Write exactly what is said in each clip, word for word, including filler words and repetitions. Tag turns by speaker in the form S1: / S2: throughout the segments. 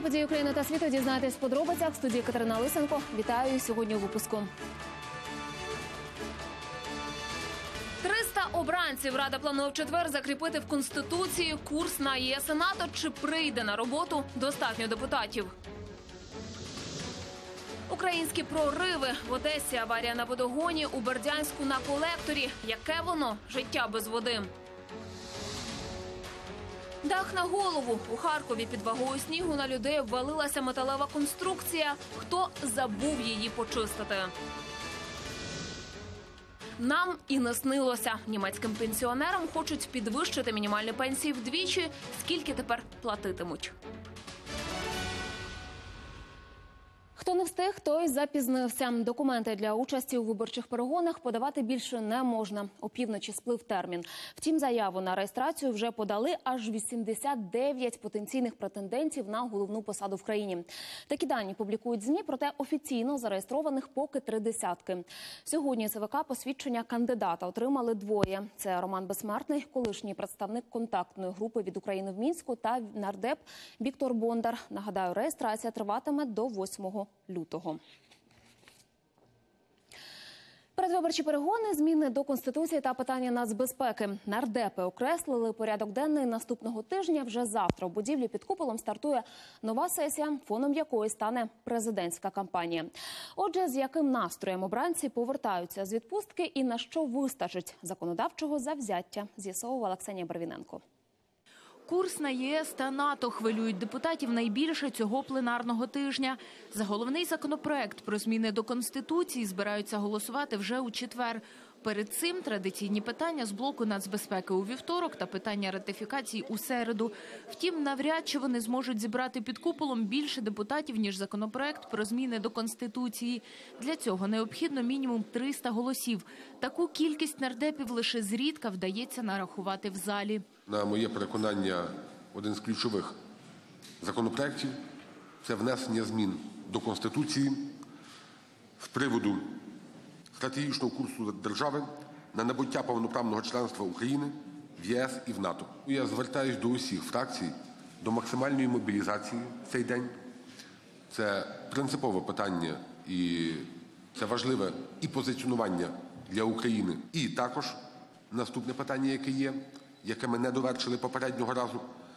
S1: Головні події України та світу дізнаєтесь в подробицях. В студії Катерина Лисенко. Вітаю сьогодні у випуску. триста обранців. Рада планує в четвер закріпити в Конституції курс на ЄС і НАТО. Чи прийде на роботу достатньо депутатів? Українські прориви. В Одесі аварія на водогоні, у Бердянську на колекторі. Яке воно? Життя без води. Дах на голову. У Харкові під вагою снігу на людей обвалилася металева конструкція. Хто забув її почистити? Нам і не снилося. Німецьким пенсіонерам хочуть підвищити мінімальні пенсії вдвічі. Скільки тепер платитимуть? Хто не встиг, той запізнився. Документи для участі у виборчих перегонах подавати більше не можна. Опівночі сплив термін. Втім, заяву на реєстрацію вже подали аж вісімдесят дев'ять потенційних претендентів на головну посаду в країні. Такі дані публікують ЗМІ, проте офіційно зареєстрованих поки три десятки. Сьогодні ЦВК посвідчення кандидата отримали двоє. Це Роман Безсмертний, колишній представник контактної групи від України в Мінську, та нардеп Віктор Бондар. Нагадаю, реєстрація триватиме до восьмого лютого. Передвиборчі перегони, зміни до Конституції та питання нацбезпеки. Нардепи окреслили порядок денний наступного тижня. Вже завтра у будівлі під куполом стартує нова сесія, фоном якої стане президентська кампанія. Отже, з яким настроєм обранці повертаються з відпустки і на що вистачить законодавчого завзяття, з'ясовувала Ксенія Барвіненко.
S2: Курс на ЄС та НАТО хвилюють депутатів найбільше цього пленарного тижня. За головний законопроект про зміни до Конституції збираються голосувати вже у четвер. Перед цим традиційні питання з блоку нацбезпеки у вівторок та питання ратифікації у середу. Втім, навряд чи вони зможуть зібрати під куполом більше депутатів, ніж законопроект про зміни до Конституції. Для цього необхідно мінімум триста голосів. Таку кількість нардепів лише зрідка вдається нарахувати в залі.
S3: На моє переконання, один з ключових законопроєктів – це внесення змін до Конституції з приводу стратегічного курсу держави на набуття повноправного членства України в ЄС і в НАТО. Я звертаюсь до усіх фракцій до максимальної мобілізації в цей день. Це принципове питання і це важливе і позиціонування для України. І також наступне питання, яке є, яке ми не довершили попереднього разу,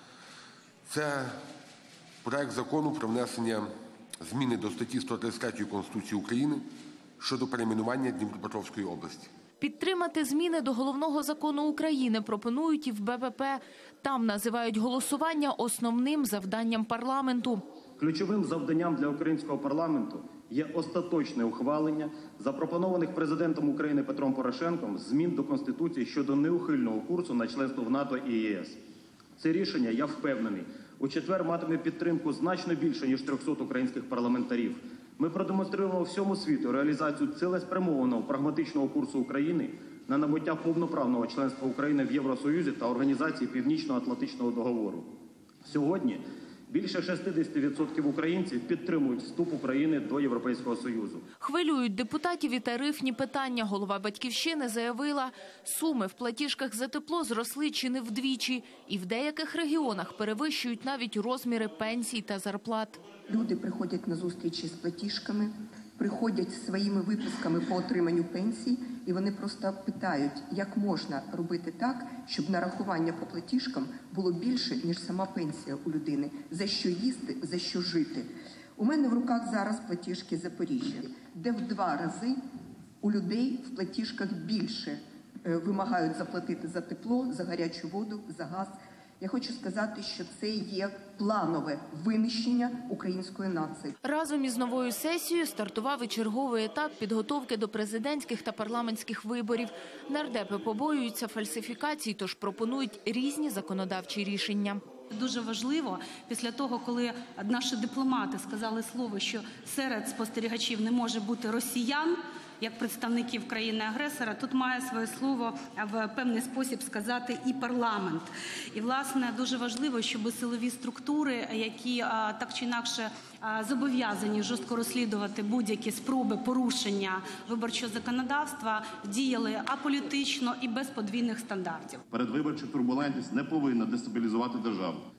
S3: це проект закону про внесення зміни до статті сто тридцять третьої Конституції України щодо перейменування Дніпропетровської області.
S2: Підтримати зміни до Головного закону України пропонують і в БПП. Там називають голосування основним завданням парламенту.
S4: Ключовим завданням для українського парламенту є остаточне ухвалення запропонованих президентом України Петром Порошенком змін до Конституції щодо неухильного курсу на членство в НАТО і ЄС. Це рішення, я впевнений, у четвер матиме підтримку значно більше, ніж трьохсот українських парламентарів. Ми продемонструємо всьому світу реалізацію цілеспрямованого прагматичного курсу України на набуття повноправного членства України в Євросоюзі та Організації Північно-Атлантичного договору. Сьогодні більше шістдесят відсотків українців підтримують вступ України до Європейського Союзу.
S2: Хвилюють депутатів і тарифні питання. Голова «Батьківщини» заявила, суми в платіжках за тепло зросли чи не вдвічі. І в деяких регіонах перевищують навіть розміри пенсій та зарплат.
S5: Люди приходять на зустрічі з платіжками, приходять зі своїми виписками по отриманню пенсій, і вони просто питають, як можна робити так, щоб нарахування по платіжкам було більше, ніж сама пенсія у людини. За що їсти, за що жити. У мене в руках зараз платіжки Запоріжжя, де в два рази у людей в платіжках більше вимагають заплатити за тепло, за гарячу воду, за газ. Я хочу сказати, що це є планове винищення української нації.
S2: Разом із новою сесією стартував і черговий етап підготовки до президентських та парламентських виборів. Нардепи побоюються фальсифікацій, тож пропонують різні законодавчі рішення.
S6: Дуже важливо, після того, коли наші дипломати сказали слово, що серед спостерігачів не може бути росіян, як представників країни-агресора, тут має своє слово в певний спосіб сказати і парламент. І, власне, дуже важливо, щоб силові структури, які так чи інакше зобов'язані жорстко розслідувати будь-які спроби порушення виборчого законодавства, діяли аполітично і без подвійних стандартів.
S7: Передвиборча турбулентність не повинна дестабілізувати державу.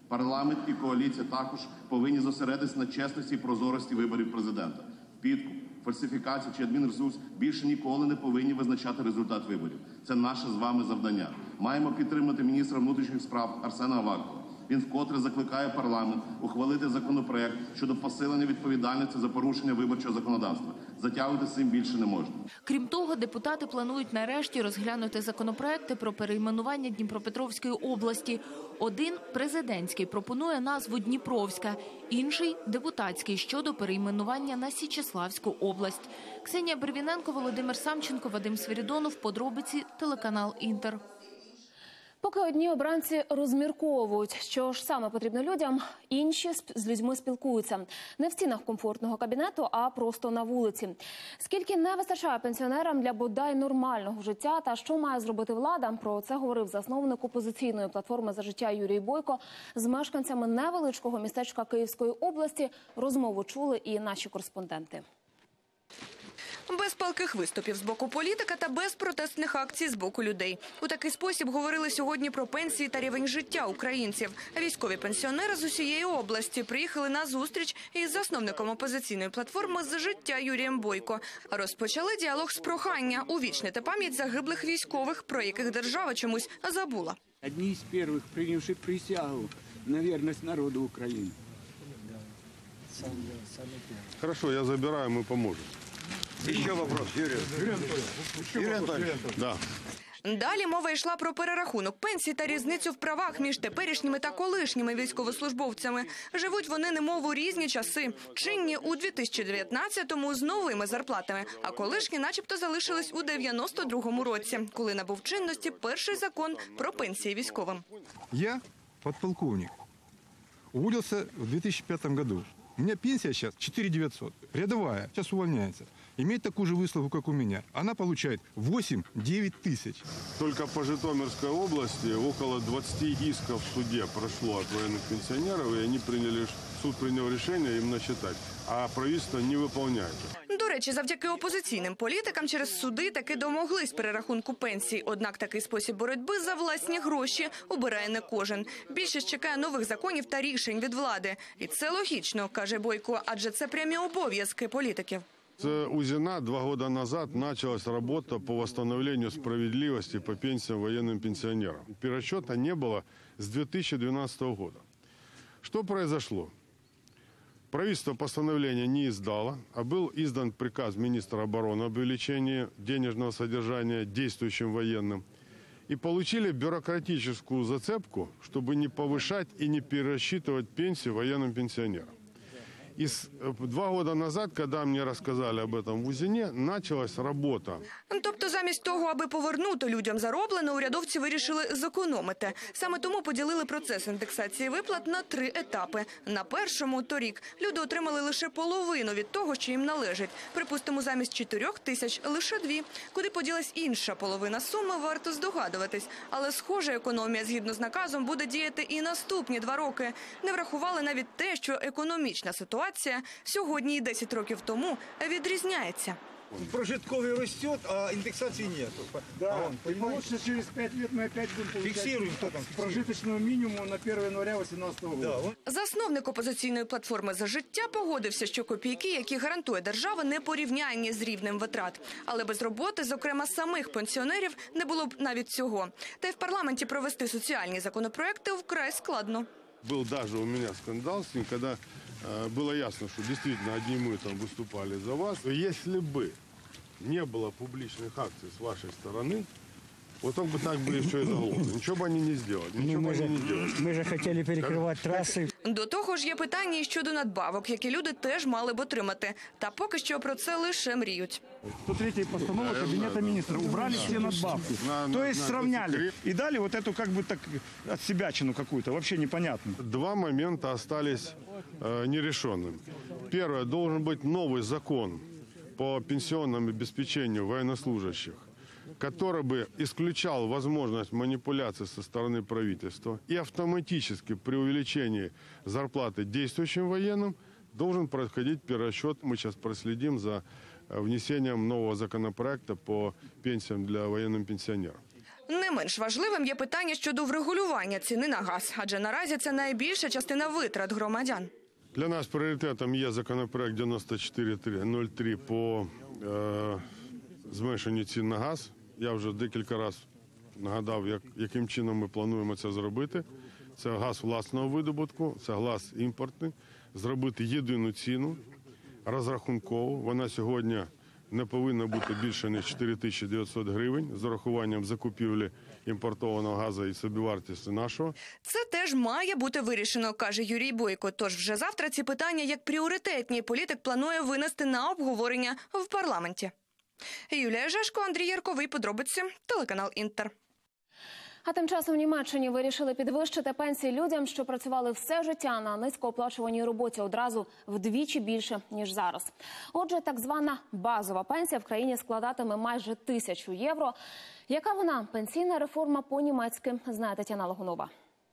S7: Парламент і коаліція також повинні зосередитися на чесності і прозорості виборів президента. Підкуп, фальсифікація чи адмінресурс більше ніколи не повинні визначати результат виборів. Це наше з вами завдання. Маємо підтримати міністра внутрішніх справ Арсена Авакова. Він вкотре закликає парламент ухвалити законопроект щодо посилення відповідальності за порушення виборчого законодавства. Затягувати цим більше не можна.
S2: Крім того, депутати планують нарешті розглянути законопроекти про перейменування Дніпропетровської області. Один – президентський, пропонує назву Дніпровська, інший – депутатський щодо перейменування на Січеславську область. Ксенія Бервіненко, Володимир Самченко, Вадим Свиридонов, подробиці, телеканал «Інтер».
S1: Поки одні обранці розмірковують, що ж саме потрібно людям, інші з людьми спілкуються. Не в стінах комфортного кабінету, а просто на вулиці. Скільки не вистачає пенсіонерам для бодай нормального життя та що має зробити влада, про це говорив засновник опозиційної платформи «За життя» Юрій Бойко з мешканцями невеличкого містечка Київської області. Розмову чули і наші кореспонденти.
S8: Без палких виступів з боку політика та без протестних акцій з боку людей. У такий спосіб говорили сьогодні про пенсії та рівень життя українців. Військові пенсіонери з усієї області приїхали на зустріч із засновником опозиційної платформи «За життя» Юрієм Бойко. Розпочали діалог з прохання увічнити пам'ять загиблих військових, про яких держава чомусь забула.
S9: Одні з перших, прийнявши присягу на вірність народу України.
S10: Хорошо, я забираю, мы поможем.
S11: Еще вопрос, Юрий. Юрий Анатольевич.
S10: Да.
S8: Далі мова йшла про перерахунок пенсій та різницю в правах між теперішніми та колишніми військовослужбовцями. Живуть вони немов у різні часи. Чинні у дві тисячі дев'ятнадцятому з новими зарплатами, а колишні начебто залишились у дев'яносто другому році, коли набув чинності перший закон про пенсії військовим.
S12: Я подполковник. Уволился в две тысячи пятом году. У меня пенсия сейчас четыре тысячи девятьсот. Рядовая. Сейчас увольняется. Имеет такую же выслугу, как у меня. Она получает восемь-девять тысяч.
S10: Только по Житомирской области около двадцати исков в суде прошло от военных пенсионеров, и они приняли, суд принял решение им насчитать, а правительство не выполняет.
S8: До речі, завдяки опозиційним політикам через суди таки домоглись перерахунку пенсій. Однак такий спосіб боротьби за власні гроші обирає не кожен. Більшість чекає нових законів та рішень від влади. І це логічно, каже Бойко, адже це прямі обов'язки політиків.
S10: С УЗИНа два года назад началась работа по восстановлению справедливости по пенсиям военным пенсионерам. Перерасчета не было с две тысячи двенадцатого года. Что произошло? Правительство постановление не издало, а был издан приказ министра обороны об увеличении денежного содержания действующим военным. И получили бюрократическую зацепку, чтобы не повышать и не перерасчитывать пенсии военным пенсионерам. И два года назад, когда мне рассказали об этом в УЗИНе, началась робота.
S8: Тобто замість того, аби повернути людям зароблене, урядовці вирішили зекономити. Саме тому поділили процес індексації виплат на три етапи. На першому, торік, люди отримали лише половину від того, що їм належить. Припустимо, замість чотирьох тисяч – лише дві. Куди поділась інша половина суми, варто здогадуватись. Але схожа економія, згідно з наказом, буде діяти і наступні два роки. Не врахували навіть те, що економічна ситуація сьогодні і десять років тому відрізняється.
S11: Прожитковый растет, а индексации нет.
S9: Да, а он, и получится через пять лет мы опять будем получать
S11: Фиксируем,
S9: что там, с прожиточного минимума на первое января восемнадцатого года.
S11: Да.
S8: Засновник опозиційної платформи «За життя» погодився, що копійки, які гарантує держава, не порівнянні з рівнем витрат. Але без роботи, зокрема самих пенсіонерів, не було б навіть цього. Та й в парламенті провести соціальні законопроекти вкрай складно.
S10: Был даже у меня скандал с ним, когда э, было ясно, что действительно одни мы там выступали за вас. Если бы не было публичных акций с вашей стороны, вот он бы так бы еще и заглохли. Ничего бы они не сделали. Ничего
S9: Ну,
S10: бы
S9: мы,
S10: они
S9: же,
S10: не делали.
S9: мы же хотели перекрывать трассы.
S8: До того ж є питання і щодо надбавок, які люди теж мали б отримати. Та поки що про це лише мріють.
S9: сто третья постанова Кабинета министров. Убрали все надбавки.
S10: На-
S9: То
S10: на-
S9: есть
S10: на
S9: сравняли.
S10: секрет.
S9: И дали вот эту как бы так отсебячину какую-то. Вообще непонятно.
S10: Два момента остались э, нерешенными. Первое, должен быть новый закон по пенсионному обеспечению военнослужащих, который бы исключал возможность манипуляций со стороны правительства и автоматически при увеличении зарплаты действующим военным должен происходить перерасчет. Мы сейчас проследим за внесением нового законопроекта по пенсиям для военным пенсионерам.
S8: Не менш важливим є питання щодо врегулювання ціни на газ, адже наразі це найбільша частина витрат громадян.
S10: Для нас пріоритетом є законопроект дев'яносто чотири нуль три по е, зменшенню цін на газ. Я вже декілька разів нагадав, як, яким чином ми плануємо це зробити. Це газ власного видобутку, це газ імпортний. Зробити єдину ціну, розрахункову. Вона сьогодні не повинна бути більше, ніж чотири тисячі дев'ятсот гривень з урахуванням закупівлі імпортованого газу і собівартості нашого.
S8: Це теж має бути вирішено, каже Юрій Бойко. Тож вже завтра ці питання як пріоритетні політик планує винести на обговорення в парламенті. Юлія Жешко, Андрій Ярковий, подробиці, телеканал Інтер.
S1: А тим часом в Німеччині вирішили підвищити пенсії людям, що працювали все життя на низькооплачуваній роботі, одразу вдвічі більше, ніж зараз. Отже, так звана базова пенсія в країні складатиме майже тисячу євро. Яка вона? Пенсійна реформа по-німецьки, знає Тетяна Логунова.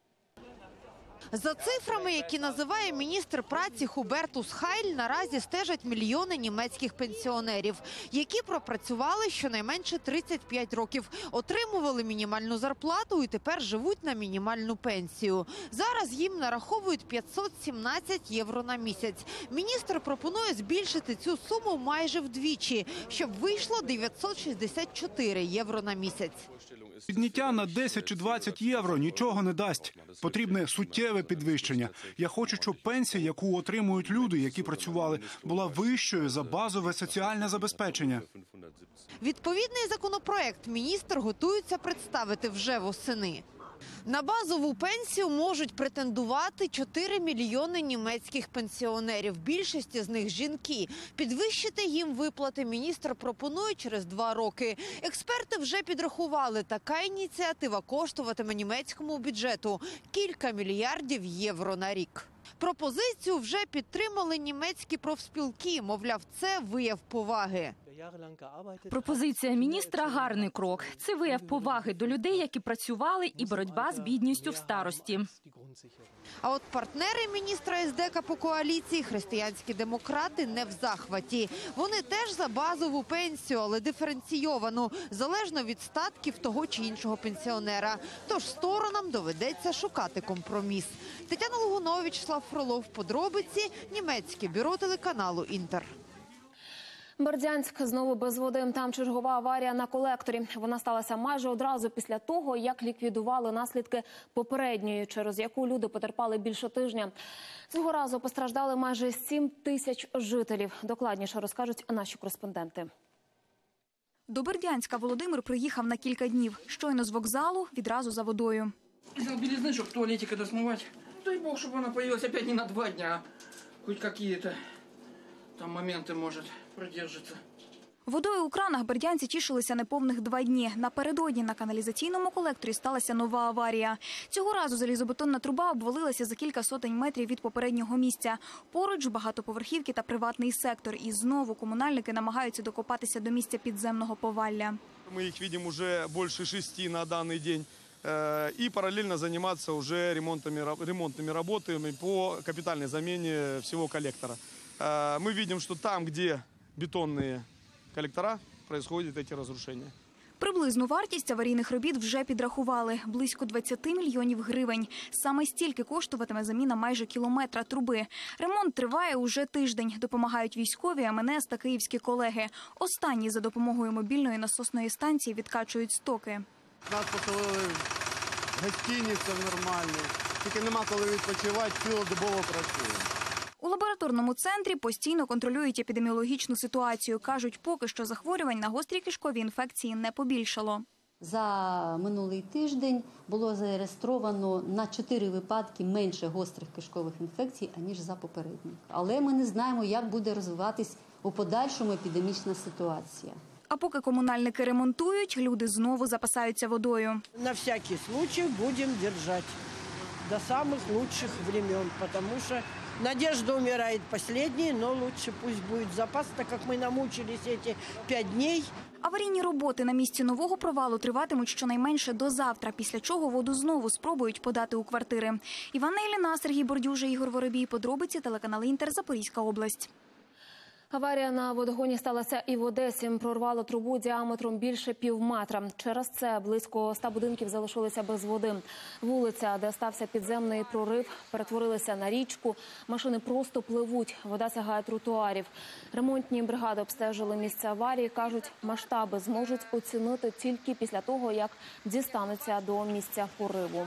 S13: За цифрами, які називає міністр праці Хубертус Хайль, наразі стежать мільйони німецьких пенсіонерів, які пропрацювали щонайменше тридцять п'ять років, отримували мінімальну зарплату і тепер живуть на мінімальну пенсію. Зараз їм нараховують п'ятсот сімнадцять євро на місяць. Міністр пропонує збільшити цю суму майже вдвічі, щоб вийшло дев'ятсот шістдесят чотири євро на місяць.
S14: Підняття на десять чи двадцять євро нічого не дасть. Потрібне суттєве підвищення. Я хочу, щоб пенсія, яку отримують люди, які працювали, була вищою за базове соціальне забезпечення.
S13: Відповідний законопроект міністр готується представити вже восени. На базову пенсію можуть претендувати чотири мільйони німецьких пенсіонерів. Більшість з них – жінки. Підвищити їм виплати міністр пропонує через два роки. Експерти вже підрахували, така ініціатива коштуватиме німецькому бюджету кілька мільярдів євро на рік. Пропозицію вже підтримали німецькі профспілки. Мовляв, це вияв поваги.
S15: Пропозиція міністра – гарний крок. Це вияв поваги до людей, які працювали, і боротьба з бідністю в старості.
S13: А от партнери міністра ес де ка по коаліції, християнські демократи, не в захваті. Вони теж за базову пенсію, але диференційовану, залежно від статків того чи іншого пенсіонера. Тож сторонам доведеться шукати компроміс. Тетяна Логунова, Вячеслав Фролов, подробиці, німецьке бюро телеканалу «Інтер».
S1: Бердянськ знову без води. Там чергова аварія на колекторі. Вона сталася майже одразу після того, як ліквідували наслідки попередньої, через яку люди потерпали більше тижня. Цього разу постраждали майже сім тисяч жителів. Докладніше розкажуть наші кореспонденти.
S16: До Бердянська Володимир приїхав на кілька днів. Щойно з вокзалу, відразу за водою.
S17: Взял белизны, чтобы в туалете когда смывать. Дай бог, чтобы она появилась опять не на два дня, а хоть какие-то там моменты, может, продержится.
S16: Водою у кранах бердянці тішилися неповних два дні. Напередодні на каналізаційному колекторі сталася нова аварія. Цього разу залізобетонна труба обвалилася за кілька сотень метрів від попереднього місця. Поруч багатоповерхівки та приватний сектор. І знову комунальники намагаються докопатися до місця підземного повалля.
S18: Ми їх бачимо вже більше шести на даний день. И параллельно заниматься уже ремонтами, ремонтными работами по капитальной замене всего коллектора. Мы видим, что там, где бетонные коллектора, происходят эти разрушения.
S16: Приблизну вартість аварійних робіт вже підрахували – близько двадцять мільйонів гривень. Саме стільки коштуватиме заміна майже кілометра труби. Ремонт триває уже тиждень. Допомагають військові, ем ен ес та київські колеги. Останні за допомогою мобільної насосної станції відкачують стоки.
S19: Нас поселили в гостиницю нормальну, тільки нема коли відпочивати, цілодобово працюємо.
S16: У лабораторному центрі постійно контролюють епідеміологічну ситуацію. Кажуть, поки що захворювань на гострі кишкові інфекції не побільшало.
S20: За минулий тиждень було зареєстровано на чотири випадки менше гострих кишкових інфекцій, аніж за попередні. Але ми не знаємо, як буде розвиватись у подальшому епідемічна ситуація.
S16: А поки комунальники ремонтують, люди знову запасаються водою.
S21: На всякий случай будемо держати до самих лучших времен, тому що надежда умирає останньою, але лучше пусть буде запас, так як ми намучились ці п'ять днів.
S16: Аварійні роботи на місці нового провалу триватимуть щонайменше до завтра, після чого воду знову спробують подати у квартири. Іванна Іліна, Сергій Бордюжа, Ігор Воробій. Подробиці, телеканал «Інтер», Запорізька область.
S1: Аварія на водогоні сталася і в Одесі. Прорвало трубу діаметром більше півметра. Через це близько ста будинків залишилися без води. Вулиця, де стався підземний прорив, перетворилася на річку. Машини просто пливуть, вода сягає тротуарів. Ремонтні бригади обстежили місце аварії. Кажуть, масштаби зможуть оцінити тільки після того, як дістануться до місця пориву.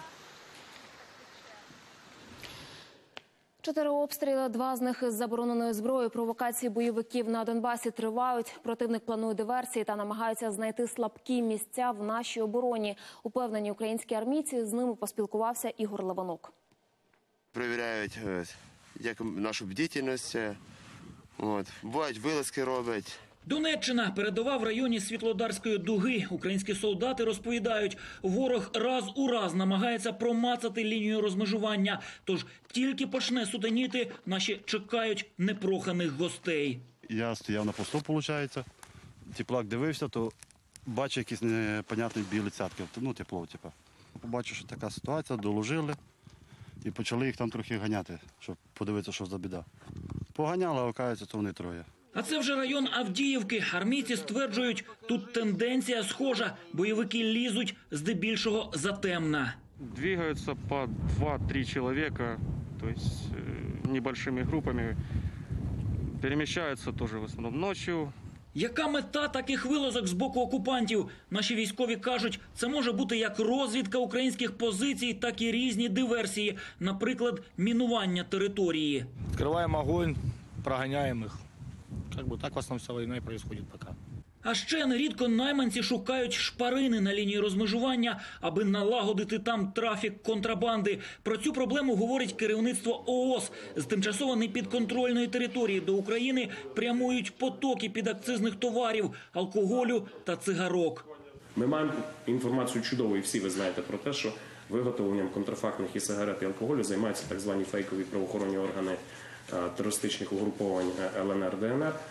S1: Чотири обстріли, два з них із забороненою зброєю. Провокації бойовиків на Донбасі тривають. Противник планує диверсії та намагається знайти слабкі місця в нашій обороні. Упевнені українські армійці, з ними поспілкувався Ігор Леванок.
S3: Перевіряють як нашу бдительність, от. Бувають вилазки роблять.
S22: Донеччина, передова в районі Світлодарської дуги. Українські солдати розповідають, ворог раз у раз намагається промацати лінію розмежування. Тож тільки почне сутеніти, наші чекають непроханих гостей.
S23: Я стояв на посту, виходить, теплак дивився, то бачу якісь непонятні білі цятки, ну тепло, типу. Побачив, що така ситуація, доложили і почали їх там трохи ганяти, щоб подивитися, що за біда. Поганяли, а оказується, то вони троє.
S22: А це вже район Авдіївки. Армійці стверджують, тут тенденція схожа. Бойовики лізуть здебільшого затемна.
S24: Двигаются по два-три человека, то есть небольшими группами. Перемещаются тоже в основном ночью.
S22: Яка мета таких вилазок з боку окупантів? Наші військові кажуть, це може бути як розвідка українських позицій, так і різні диверсії. Наприклад, мінування території.
S25: Відкриваємо огонь, прогоняємо їх. Как бы так в основном вся война и происходит пока.
S22: А ще нерідко найманці шукають шпарини на лінії розмежування, аби налагодити там трафік контрабанди. Про цю проблему говорить керівництво ООС. З тимчасово непідконтрольної території до України прямують потоки підакцизних товарів, алкоголю та цигарок.
S26: Ми маємо інформацію чудову, і всі ви знаєте про те, що виготовленням контрафактних і сигарет, і алкоголю займаються так звані фейкові правоохоронні органи терористичних угруповань Л Н Р, Д Н Р.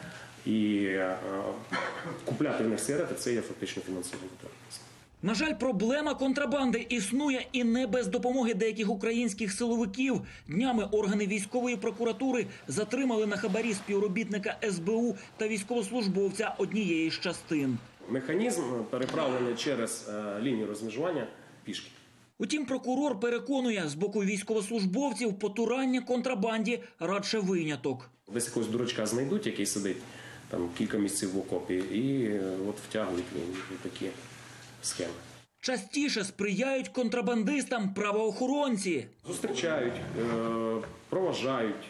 S26: І е, купляти в них сигарети – це є фактично фінансування терористів.
S22: На жаль, проблема контрабанди існує і не без допомоги деяких українських силовиків. Днями органи військової прокуратури затримали на хабарі співробітника С Б У та військовослужбовця однієї з частин.
S26: Механізм переправлення через е, лінію розмежування пішки.
S22: Утім, прокурор переконує, з боку військовослужбовців потурання контрабанді радше виняток.
S26: Десь якогось дурачка знайдуть, який сидить там кілька місяців в окопі, і от втягують в такі схеми.
S22: Частіше сприяють контрабандистам правоохоронці.
S26: Зустрічають, проважають,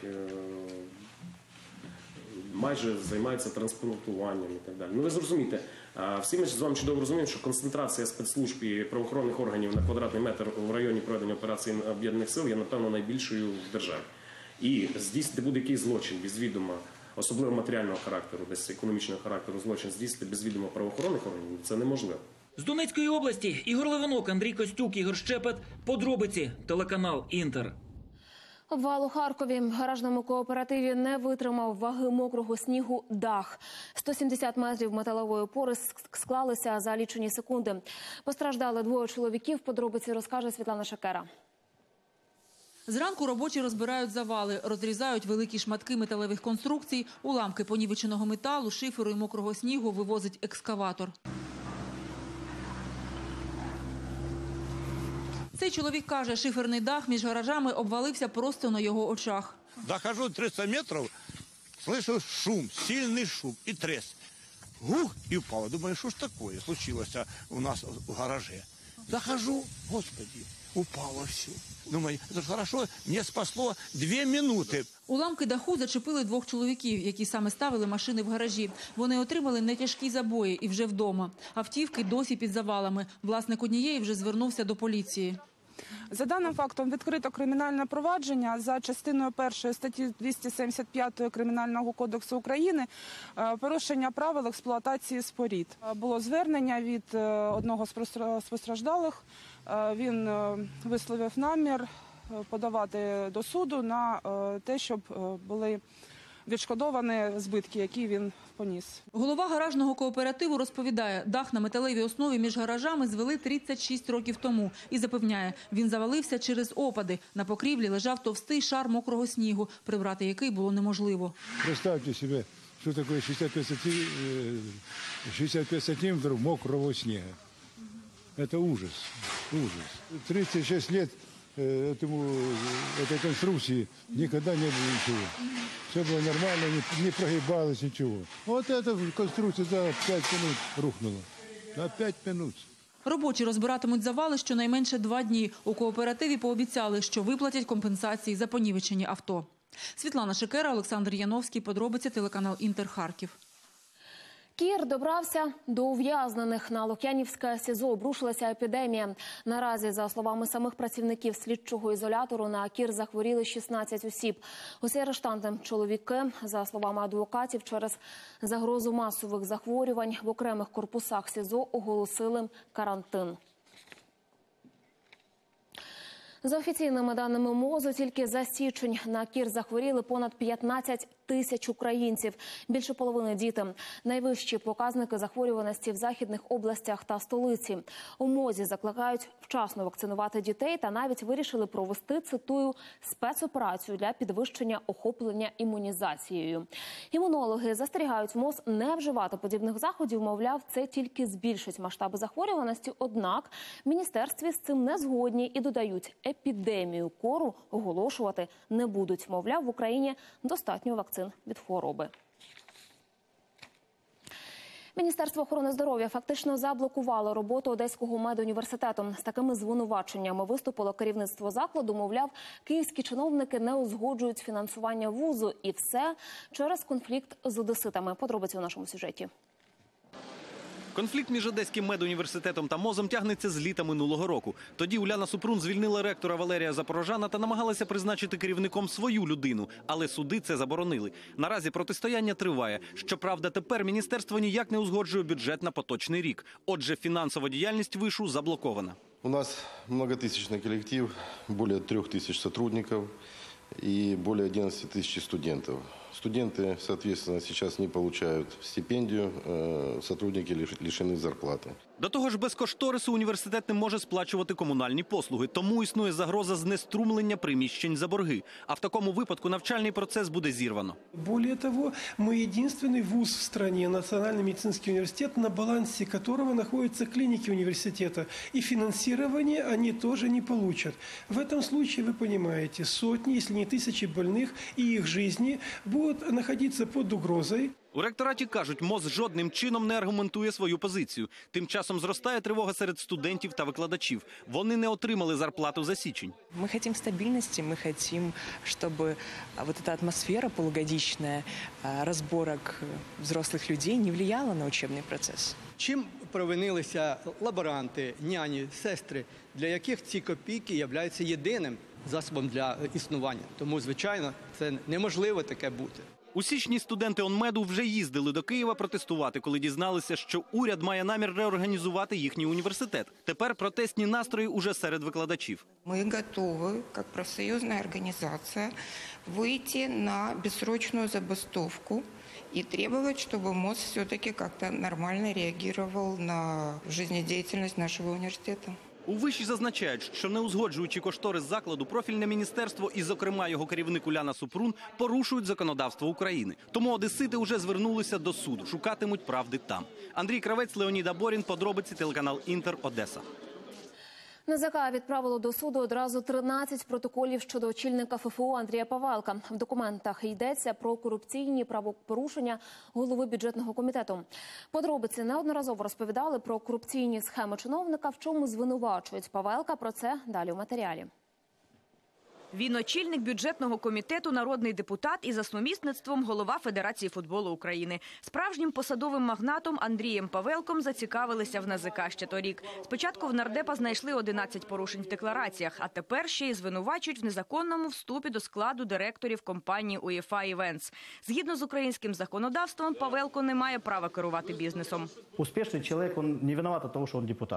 S26: майже займаються транспортуванням і так далі. Ну ви зрозумієте, всі ми з вами чудово розуміємо, що концентрація спецслужб і правоохоронних органів на квадратний метр в районі проведення операції Об'єднаних сил є, напевно, найбільшою в державі. І здійснити будь-який злочин без відома, особливо матеріального характеру, десь економічного характеру злочин, здійснити без відома правоохоронних органів – це неможливо.
S22: З Донецької області Ігор Леванок, Андрій Костюк, Ігор Щепет. Подробиці. Телеканал «Інтер».
S1: Обвал у Харкові. В гаражному кооперативі не витримав ваги мокрого снігу дах. сто сімдесят метрів металевої опори склалися за лічені секунди. Постраждали двоє чоловіків. Подробиці розкаже Світлана Шакера.
S27: Зранку робочі розбирають завали, розрізають великі шматки металевих конструкцій, уламки понівеченого металу, шиферу і мокрого снігу вивозить екскаватор. Цей чоловік каже, шиферний дах між гаражами обвалився просто на його очах.
S11: Дохожу триста метрів, слышу шум, сильний шум і треск. Гух, і впало. Думаю, що ж таке случилося у нас в гаражі. Захожу, господи, упало все. Думаю, це ж хорошо, мене спасло дві минути.
S27: Уламки даху зачепили двох чоловіків, які саме ставили машини в гаражі. Вони отримали нетяжкі забої і вже вдома. Автівки досі під завалами. Власник однієї вже звернувся до поліції.
S28: За даним фактом відкрито кримінальне провадження за частиною першої статті двісті сімдесят п'ять Кримінального кодексу України порушення правил експлуатації спорід. Було звернення від одного з постраждалих. Він висловив намір подавати до суду на те, щоб були відшкодовані збитки, які він поніс.
S27: Голова гаражного кооперативу розповідає, дах на металевій основі між гаражами звели тридцять шість років тому. І запевняє, він завалився через опади. На покрівлі лежав товстий шар мокрого снігу, прибрати який було неможливо.
S29: Представьте себе,
S2: что такое шестьдесят пять сантиметров мокрого снега. Это ужас, ужас. тридцать шесть лет этому, этой конструкции никогда не было ничего. Все было нормально, не, не прогибалось ничего. Вот эта конструкция за пять минут рухнула. На пять минут.
S27: Робочі розбиратимуть завали щонайменше два дні. У кооперативі пообіцяли, що виплатять компенсації за понівечені авто. Світлана Шикера, Олександр Яновський. Подробиці, телеканал «Інтер», Харків.
S1: Кір добрався до ув'язнених. На Лук'янівське СІЗО обрушилася епідемія. Наразі, за словами самих працівників слідчого ізолятору, на кір захворіли шістнадцять осіб. Усі арештанти – чоловіки. За словами адвокатів, через загрозу масових захворювань в окремих корпусах СІЗО оголосили карантин. За офіційними даними МОЗу, тільки за січень на кір захворіли понад п'ятнадцять тисяч українців. Більше половини – діти. Найвищі показники захворюваності в західних областях та столиці. У МОЗі закликають вчасно вакцинувати дітей та навіть вирішили провести, цитую, спецоперацію для підвищення охоплення імунізацією. Імунологи застерігають МОЗ не вживати подібних заходів, мовляв, це тільки збільшить масштаби захворюваності. Однак в міністерстві з цим не згодні і додають, епідемію кору оголошувати не будуть. Мовляв, в Україні достатньо вакцин від хвороби. Міністерство охорони здоров'я фактично заблокувало роботу Одеського медуніверситету. З такими звинуваченнями виступило керівництво закладу. Мовляв, київські чиновники не узгоджують фінансування вузу. І все через конфлікт з одеситами. Подробиці у нашому сюжеті.
S4: Конфлікт між Одеським медуніверситетом та МОЗом тягнеться з літа минулого року. Тоді Уляна Супрун звільнила ректора Валерія Запорожана та намагалася призначити керівником свою людину. Але суди це заборонили. Наразі протистояння триває. Щоправда, тепер міністерство ніяк не узгоджує бюджет на поточний рік. Отже, фінансова діяльність вишу заблокована.
S5: У нас многотысячный коллектив, более трех тысяч сотрудников и более одиннадцати тысяч студентов. Студенты, соответственно, сейчас не получают стипендию, сотрудники лишены зарплаты.
S4: До того ж, без кошторису університет не може сплачувати комунальні послуги, тому існує загроза знеструмлення приміщень за борги. А в такому випадку навчальний процес буде зірвано.
S6: Более того, мы единственный вуз в стране, Национальный медицинский университет, на балансе которого находятся клиники университета. И финансирование они тоже не получат. В этом случае, вы понимаете, сотни, если не тысячи больных и их жизни будут находиться под угрозой.
S4: У ректораті кажуть, МОЗ жодним чином не аргументує свою позицію. Тим часом зростає тривога серед студентів та викладачів. Вони не отримали зарплату за січень.
S7: Мы хотим стабильности, мы хотим, чтобы вот эта атмосфера полугодичная разборок взрослых людей не влияла на учебный процесс.
S9: Чим провинилися лаборанти, няні, сестри, для яких ці копійки являються єдиним засобом для існування. Тому, звичайно, це неможливо таке бути.
S4: У січні студенти ОНМЕДу вже їздили до Києва протестувати, коли дізналися, що уряд має намір реорганізувати їхній університет. Тепер протестні настрої уже серед викладачів.
S10: Ми готові, як профсоюзна організація, вийти на безсрочну забастовку и требовать, чтобы МОЗ все-таки как-то нормально реагировал на жизнедеятельность нашего университета.
S4: У виші зазначають, що не узгоджуючи кошторис закладу, профільне міністерство і, зокрема, його керівник Уляна Супрун порушують законодавство України. Тому одесити вже звернулися до суду, шукатимуть правди там. Андрій Кравець, Леонід Аборін, подробиці, телеканал «Інтер», Одеса.
S1: НАЗК відправило до суду одразу тринадцять протоколів щодо очільника ФФО Андрія Павелка. В документах йдеться про корупційні правопорушення голови бюджетного комітету. Подробиці неодноразово розповідали про корупційні схеми чиновника, в чому звинувачують Павелка. Про це далі у матеріалі.
S12: Він очільник бюджетного комітету, народний депутат і за сумісництвом голова Федерації футболу України. Справжнім посадовим магнатом Андрієм Павелком зацікавилися в НАЗК ще торік. Спочатку в нардепа знайшли одинадцять порушень в деклараціях, а тепер ще й звинувачують в незаконному вступі до складу директорів компанії UEFA Events. Згідно з українським законодавством, Павелко не має права керувати бізнесом.
S29: Успішний чоловік, він не винуват від того, що він депутат.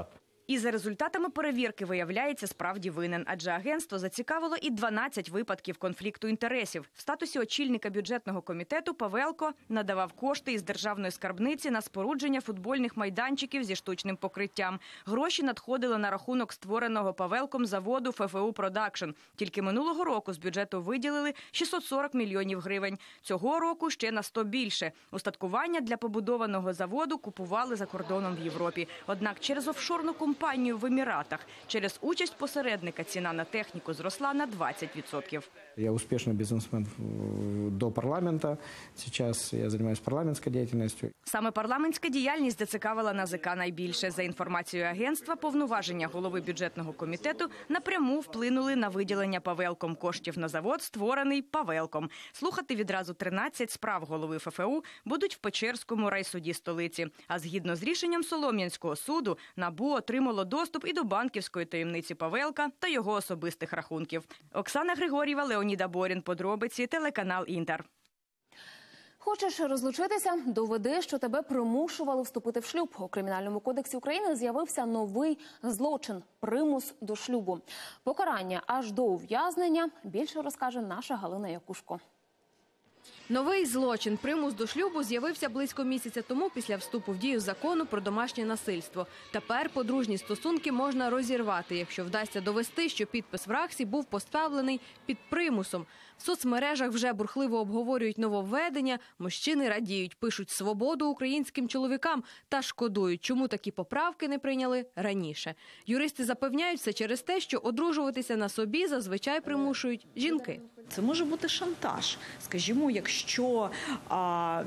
S12: І за результатами перевірки виявляється справді винен, адже агентство зацікавило і дванадцять випадків конфлікту інтересів. В статусі очільника бюджетного комітету Павелко надавав кошти із державної скарбниці на спорудження футбольних майданчиків зі штучним покриттям. Гроші надходили на рахунок створеного Павелком заводу ФФУ «Продакшн». Тільки минулого року з бюджету виділили шістсот сорок мільйонів гривень. Цього року ще на сто більше. Устаткування для побудованого заводу купували за кордоном в Європі. Однак через офшорну компанію в Еміратах, через участь посередника ціна на техніку зросла на двадцять відсотків.
S8: Я успешный бизнесмен до парламента. Сейчас я занимаюсь парламентской деятельностью.
S12: Саме парламентська діяльність зацікавила НАЗК найбільше. За інформацією агентства, повноваження голови бюджетного комітету напряму вплинули на виділення Павелком коштів на завод, створений Павелком. Слухати відразу тринадцять справ голови ФФУ будуть в Печерському райсуді столиці. А згідно з рішенням Солом'янського суду, НАБУ отримало доступ і до банківської таємниці Павелка та його особистих рахунків. Оксана Григорєва, Леонід Аборін. Подробиці, телеканал «Інтер».
S1: Хочеш розлучитися? Доведи, що тебе примушували вступити в шлюб. У Кримінальному кодексі України з'явився новий злочин – примус до шлюбу. Покарання аж до ув'язнення. Більше розкаже наша Галина Якушко.
S13: Новий злочин – примус до шлюбу з'явився близько місяця тому після вступу в дію закону про домашнє насильство. Тепер подружні стосунки можна розірвати, якщо вдасться довести, що підпис в РАГСі був поставлений під примусом. В соцмережах вже бурхливо обговорюють нововведення, мужчини радіють, пишуть «свободу українським чоловікам» та шкодують, чому такі поправки не прийняли раніше. Юристи запевняють, все через те, що одружуватися на собі зазвичай примушують жінки.
S14: Це може бути шантаж. Скажімо, якщо а,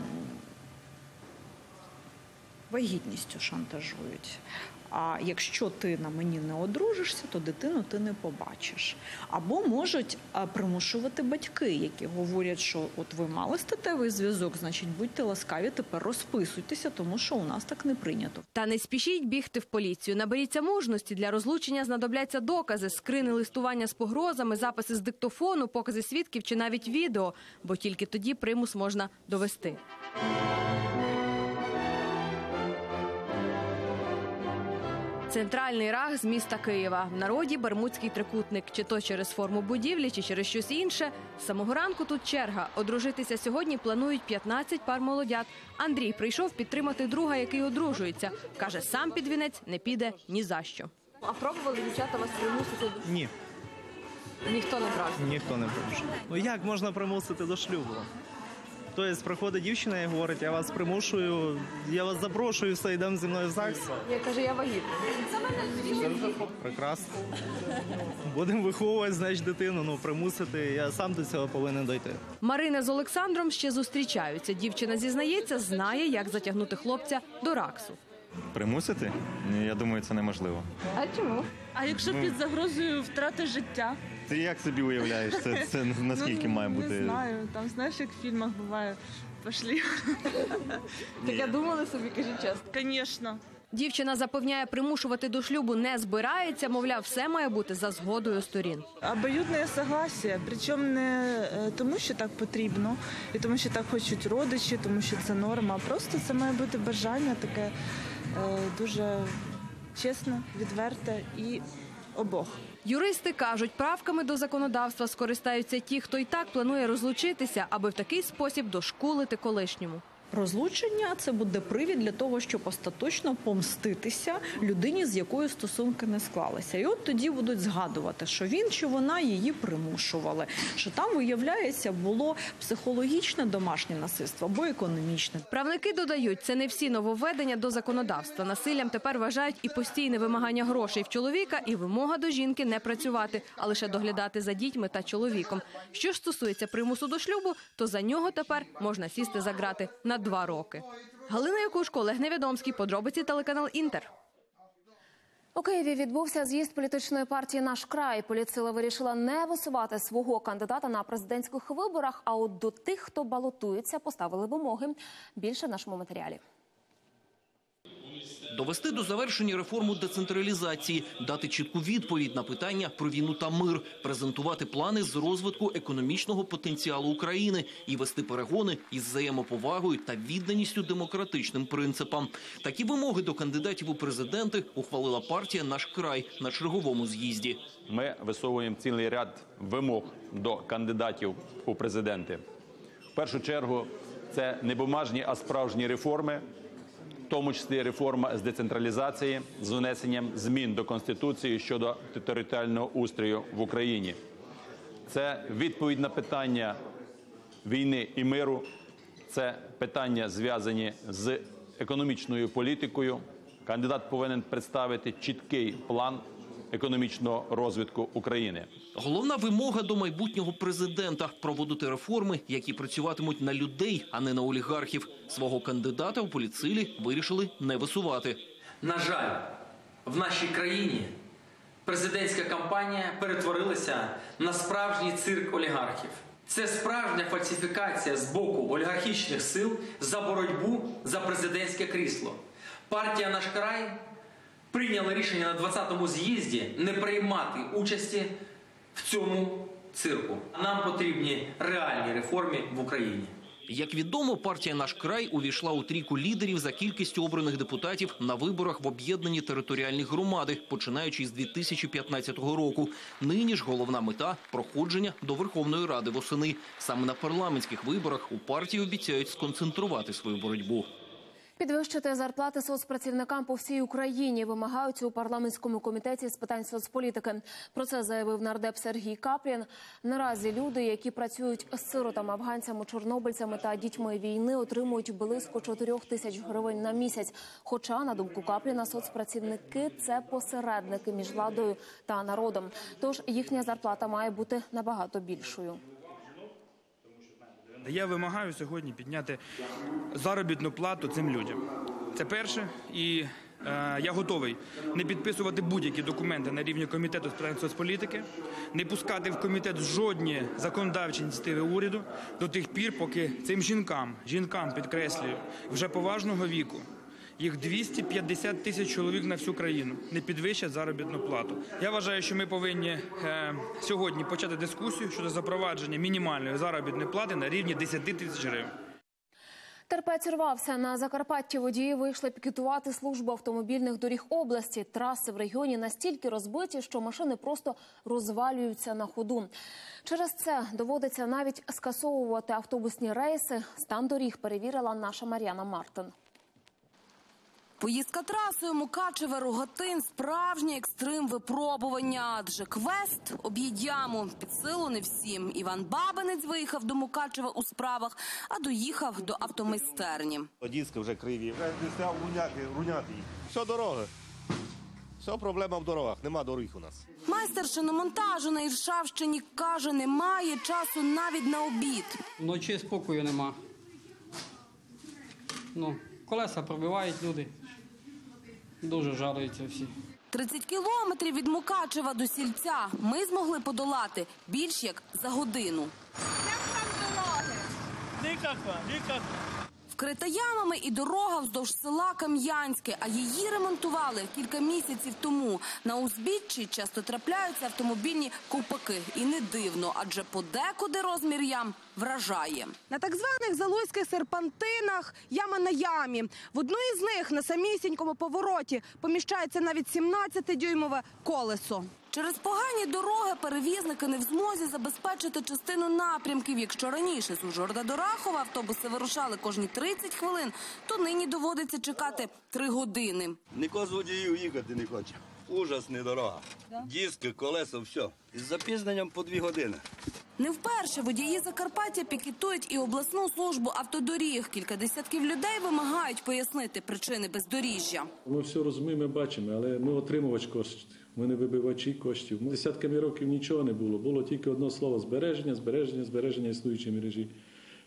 S14: вагітністю шантажують. А якщо ти на мені не одружишся, то дитину ти не побачиш. Або можуть примушувати батьки, які говорять, що от ви мали статевий зв'язок, значить будьте ласкаві, тепер розписуйтеся, тому що у нас так не прийнято.
S13: Та не спішіть бігти в поліцію. Наберіться мужності. Для розлучення знадобляться докази, скрини листування з погрозами, записи з диктофону, покази свідків чи навіть відео. Бо тільки тоді примус можна довести. Центральний РАГ з міста Києва. В народі Бермудський трикутник. Чи то через форму будівлі, чи через щось інше. З самого ранку тут черга. Одружитися сьогодні планують п'ятнадцять пар молодят. Андрій прийшов підтримати друга, який одружується. Каже, сам під вінець не піде ні за що. А пробували дівчата вас примусити?
S15: Ні.
S13: Ніхто не брав?
S15: Ніхто не брав. Ну як можна примусити до шлюбу? Тобто приходить дівчина і говорить, я вас примушую, я вас запрошую, все, йдемо зі мною в ЗАГС.
S13: Я кажу, я вагітна.
S15: Прекрасно. Будемо виховувати, значить, дитину, ну, примусити, я сам до цього повинен дойти.
S13: Марина з Олександром ще зустрічаються. Дівчина зізнається, знає, як затягнути хлопця до РАГСу.
S17: Примусити? Я думаю, це неможливо.
S13: А чому?
S18: А якщо
S17: Ну,
S18: під загрозою втрати життя?
S17: Ти як собі уявляєш, це, це наскільки
S18: ну,
S17: має бути?
S18: Не знаю, там знаєш, як в фільмах буває, пошли.
S13: Таке думали собі, кажіть чесно?
S18: Звісно.
S13: Дівчина запевняє, примушувати до шлюбу не збирається, мовляв, все має бути за згодою сторін.
S18: Обоюдне согласие, причому не е, тому, що так потрібно, і тому, що так хочуть родичі, тому що це норма, а просто це має бути бажання таке е, дуже чесне, відверте і обох.
S13: Юристи кажуть, правками до законодавства скористаються ті, хто і так планує розлучитися, аби в такий спосіб дошкулити колишньому.
S14: Розлучення – це буде привід для того, щоб остаточно помститися людині, з якою стосунки не склалися. І от тоді будуть згадувати, що він чи вона її примушували, що там, виявляється, було психологічне домашнє насильство або економічне.
S13: Правники додають, це не всі нововведення до законодавства. Насиллям тепер вважають і постійне вимагання грошей в чоловіка, і вимога до жінки не працювати, а лише доглядати за дітьми та чоловіком. Що ж стосується примусу до шлюбу, то за нього тепер можна сісти за грати на два роки. Галина Якушко, Олег Невідомський. Подробиці, телеканал «Інтер».
S1: У Києві відбувся з'їзд політичної партії «Наш край». Політсила вирішила не висувати свого кандидата на президентських виборах, а от до тих, хто балотується, поставили вимоги. Більше в нашому матеріалі.
S4: Довести до завершення реформу децентралізації, дати чітку відповідь на питання про війну та мир, презентувати плани з розвитку економічного потенціалу України і вести перегони із взаємоповагою та відданістю демократичним принципам. Такі вимоги до кандидатів у президенти ухвалила партія «Наш край» на черговому з'їзді.
S3: Ми висовуємо цілий ряд вимог до кандидатів у президенти. В першу чергу це не бумажні, а справжні реформи, в тому числі реформа з децентралізації, з внесенням змін до Конституції щодо територіального устрою в Україні. Це відповідь на питання війни і миру, це питання, зв'язані з економічною політикою. Кандидат повинен представити чіткий план економічного розвитку України.
S4: Головна вимога до майбутнього президента – проводити реформи, які працюватимуть на людей, а не на олігархів. Свого кандидата у політсилі вирішили не висувати.
S16: На жаль, в нашій країні президентська кампанія перетворилася на справжній цирк олігархів. Це справжня фальсифікація з боку олігархічних сил за боротьбу за президентське крісло. Партія «Наш край» прийняла рішення на двадцятому з'їзді не приймати участі в цьому цирку. Нам потрібні реальні реформи в Україні.
S4: Як відомо, партія «Наш край» увійшла у трійку лідерів за кількістю обраних депутатів на виборах в об'єднані територіальні громади, починаючи з дві тисячі п'ятнадцятого року. Нині ж головна мета – проходження до Верховної Ради восени. Саме на парламентських виборах у партії обіцяють сконцентрувати свою боротьбу.
S1: Підвищити зарплати соцпрацівникам по всій Україні вимагають у парламентському комітеті з питань соцполітики. Про це заявив нардеп Сергій Каплін. Наразі люди, які працюють з сиротами, афганцями, чорнобильцями та дітьми війни, отримують близько чотирьох тисяч гривень на місяць. Хоча, на думку Капліна, соцпрацівники – це посередники між владою та народом. Тож їхня зарплата має бути набагато більшою.
S19: Я вимагаю сьогодні підняти заробітну плату цим людям. Це перше. І е, я готовий не підписувати будь-які документи на рівні комітету з питань соцполітики, не пускати в комітет жодні законодавчі ініціативи уряду до тих пір, поки цим жінкам, жінкам, підкреслюю, вже поважного віку, їх двісті п'ятдесят тисяч чоловік на всю країну, не підвищать заробітну плату. Я вважаю, що ми повинні е, сьогодні почати дискусію щодо запровадження мінімальної заробітної плати на рівні десять тисяч гривень.
S1: Терпець рвався. На Закарпатті водії вийшли пікетувати службу автомобільних доріг області. Траси в регіоні настільки розбиті, що машини просто розвалюються на ходу. Через це доводиться навіть скасовувати автобусні рейси. Стан доріг перевірила наша Мар'яна Мартин.
S20: Поїздка трасою Мукачеве-Рогатин – справжнє екстрим-випробування. Адже квест «Об'їдь яму» під силу не всім. Іван Бабинець виїхав до Мукачева у справах, а доїхав до автомайстерні.
S21: Диски вже криві. Вже не став руняти, руняти їх. Все дороги. Все проблема в дорогах. Нема доріг у нас.
S20: Майстер шиномонтажу на Іршавщині каже, немає часу навіть на обід.
S23: Вночі спокою нема. Ну, колеса пробивають люди. Дуже жалуються всі.
S20: тридцять кілометрів від Мукачева до Сільця ми змогли подолати більш як за годину.
S23: Як там дороги? Ніяко, ніяко.
S20: Вкрита ямами і дорога вздовж села Кам'янське, а її ремонтували кілька місяців тому. На узбіччі часто трапляються автомобільні ковпаки. І не дивно, адже подекуди розмір ям вражає.
S24: На так званих залузьких серпантинах яма на ямі. В одну із них на самісінькому повороті поміщається навіть сімнадцятидюймове колесо.
S20: Через погані дороги перевізники не в змозі забезпечити частину напрямків. Якщо раніше з Ужгорода до Рахова автобуси вирушали кожні тридцять хвилин, то нині доводиться чекати три години.
S25: Ніхто з водіїв їхати не хоче. Ужасна дорога. Да? Диски, колеса, все. Із запізненням по дві години.
S20: Не вперше водії Закарпаття пікетують і обласну службу автодоріг. Кілька десятків людей вимагають пояснити причини бездоріжжя.
S29: Ми все розуміємо, бачимо, але ми отримувач коштів. Ми не вибивачі коштів. Десятками років нічого не було. Було тільки одне слово – збереження, збереження, збереження існуючої мережі.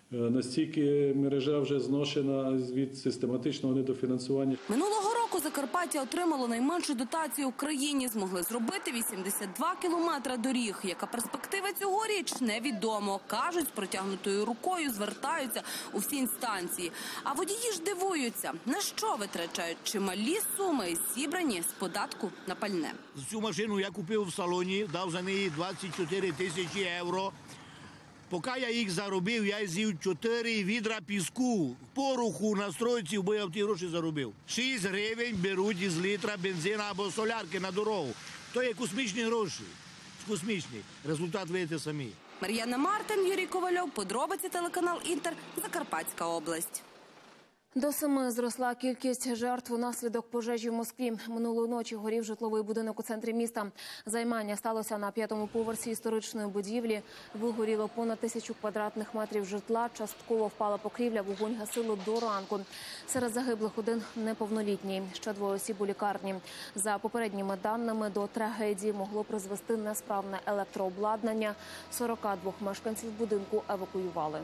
S29: Настільки мережа вже зношена від систематичного недофінансування.
S20: Минулого року Закарпаття отримало найменшу дотацію в країні. Змогли зробити вісімдесят два кілометри доріг. Яка перспектива цьогоріч, невідомо. Кажуть, з протягнутою рукою звертаються у всі інстанції. А водії ж дивуються, на що витрачають чималі суми, зібрані з податку на пальне.
S2: Цю машину я купив в салоні, дав за неї двадцять чотири тисячі євро. Поки я їх заробив, я з'їв чотири відра піску, пороху на стройці, бо я в ті гроші заробив. шість гривень беруть із літра бензина або солярки на дорогу. То є космічні гроші. Космічні. Результат видите самі.
S20: Мар'яна Мартин, Юрій Ковальов, подробиці, телеканал «Інтер», Закарпатська область.
S1: До семи зросла кількість жертв унаслідок пожежі в Москві. Минулої ночі горів житловий будинок у центрі міста. Займання сталося на п'ятому поверсі історичної будівлі. Вигоріло понад тисячу квадратних метрів житла. Частково впала покрівля, вогонь гасило до ранку. Серед загиблих один неповнолітній. Ще двоє осіб у лікарні. За попередніми даними, до трагедії могло призвести несправне електрообладнання. сорок два мешканців будинку евакуювали.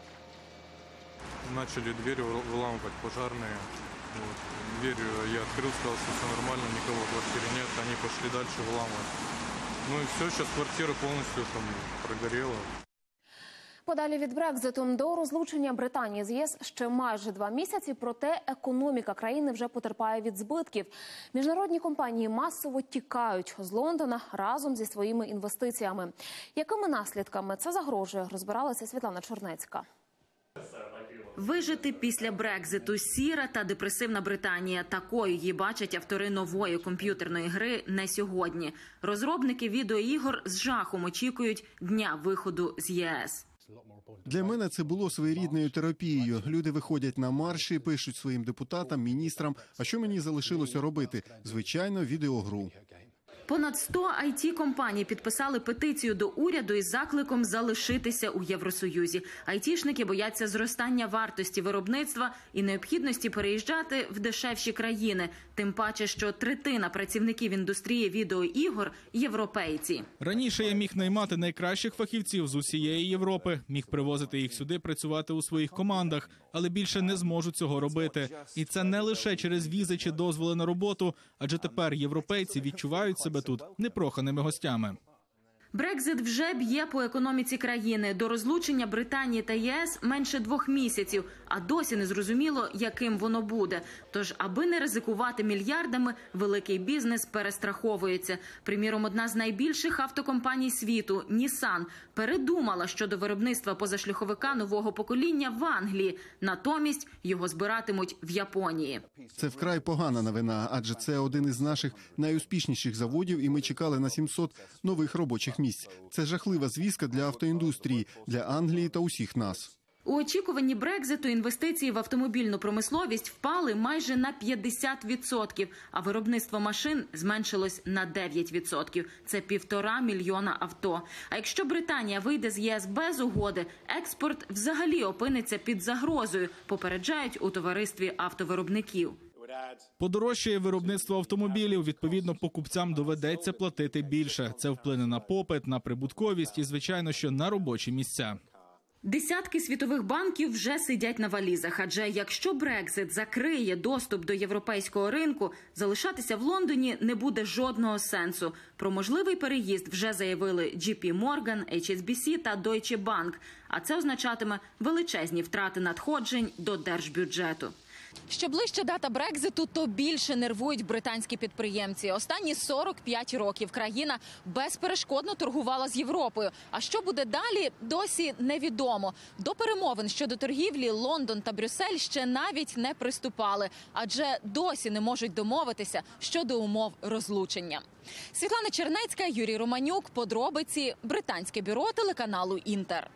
S5: Начали дверь выламывать пожарные. Вот. Дверь я открыл, сказал, что все нормально, никого в квартире нет. Они пошли дальше выламывать. Ну и все, сейчас квартира полностью там прогорела.
S1: Подалі від Брекзиту до розлучення Британії з ЄС ще майже два місяці, проте економіка країни вже потерпає від збитків. Міжнародні компанії масово тікають з Лондона разом зі своїми інвестиціями. Якими наслідками це загрожує, розбиралася Світлана Чернецька.
S6: Вижити після Брекзиту. Сіра та депресивна Британія. Такою її бачать автори нової комп'ютерної гри не сьогодні. Розробники відеоігор з жахом очікують дня виходу з ЄС.
S7: Для мене це було своєрідною терапією. Люди виходять на марші, пишуть своїм депутатам, міністрам. А що мені залишилося робити? Звичайно, відеогру.
S6: Понад сто ай ті-компаній підписали петицію до уряду із закликом залишитися у Євросоюзі. Айтішники бояться зростання вартості виробництва і необхідності переїжджати в дешевші країни. Тим паче, що третина працівників індустрії відеоігор – європейці.
S11: Раніше я міг наймати найкращих фахівців з усієї Європи, міг привозити їх сюди працювати у своїх командах, але більше не зможу цього робити. І це не лише через візи чи дозволи на роботу, адже тепер європейці відчувають себе тут непроханими гостями.
S6: Брекзит вже б'є по економіці країни. До розлучення Британії та ЄС менше двох місяців, а досі не зрозуміло, яким воно буде. Тож, аби не ризикувати мільярдами, великий бізнес перестраховується. Приміром, одна з найбільших автокомпаній світу – Nissan, передумала щодо виробництва позашляховика нового покоління в Англії. Натомість його збиратимуть в Японії.
S7: Це вкрай погана новина, адже це один із наших найуспішніших заводів, і ми чекали на сімсот нових робочих місць. Це жахлива звістка для автоіндустрії, для Англії та усіх нас.
S6: У очікуванні Брекзиту інвестиції в автомобільну промисловість впали майже на п'ятдесят відсотків, а виробництво машин зменшилось на дев'ять відсотків. Це півтора мільйона авто. А якщо Британія вийде з ЄС без угоди, експорт взагалі опиниться під загрозою, попереджають у товаристві автовиробників.
S11: Подорожчає виробництво автомобілів, відповідно, покупцям доведеться платити більше. Це вплине на попит, на прибутковість і, звичайно, що на робочі місця.
S6: Десятки світових банків вже сидять на валізах, адже якщо Брекзит закриє доступ до європейського ринку, залишатися в Лондоні не буде жодного сенсу. Про можливий переїзд вже заявили джі пі Морган, ейч ес бі сі та Deutsche Bank, а це означатиме величезні втрати надходжень до держбюджету.
S22: Що ближче дата Брекзиту, то більше нервують британські підприємці. Останні сорок п'ять років країна безперешкодно торгувала з Європою. А що буде далі, досі невідомо. До перемовин щодо торгівлі Лондон та Брюссель ще навіть не приступали, адже досі не можуть домовитися щодо умов розлучення. Світлана Чернецька, Юрій Романюк, подробиці, британське бюро телеканалу «Інтер».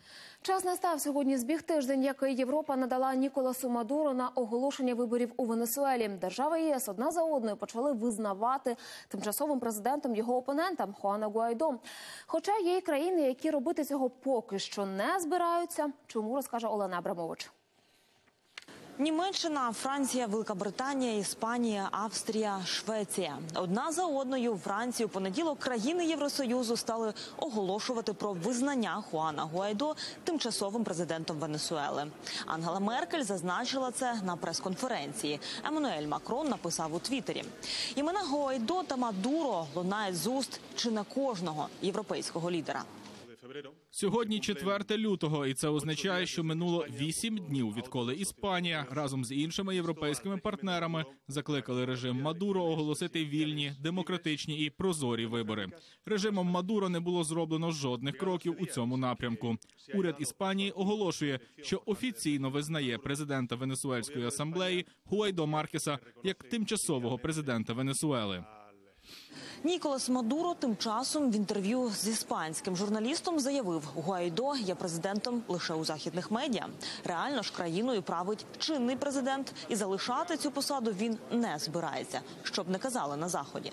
S1: Час настав сьогодні збіг тиждень, який Європа надала Ніколасу Мадуро на оголошення виборів у Венесуелі. Держави ЄС одна за одною почали визнавати тимчасовим президентом його опонента Хуана Гуайдо. Хоча є й країни, які робити цього поки що не збираються. Чому, розкаже Олена Абрамович.
S8: Німеччина, Франція, Велика Британія, Іспанія, Австрія, Швеція. Одна за одною вранці у понеділок країни Євросоюзу стали оголошувати про визнання Хуана Гуайдо тимчасовим президентом Венесуели. Ангела Меркель зазначила це на прес-конференції. Еммануель Макрон написав у Твіттері. Імена Гуайдо та Мадуро лунають з уст чи не кожного європейського лідера.
S11: Сьогодні четверте лютого, і це означає, що минуло вісім днів, відколи Іспанія разом з іншими європейськими партнерами закликали режим Мадуро оголосити вільні, демократичні і прозорі вибори. Режимом Мадуро не було зроблено жодних кроків у цьому напрямку. Уряд Іспанії оголошує, що офіційно визнає президента Венесуельської асамблеї Гуайдо Маркеса як тимчасового президента Венесуели.
S8: Ніколас Мадуро тим часом в інтерв'ю з іспанським журналістом заявив, Гуайдо є президентом лише у західних медіа. Реально ж країною править чинний президент, і залишати цю посаду він не збирається, щоб не казали на Заході.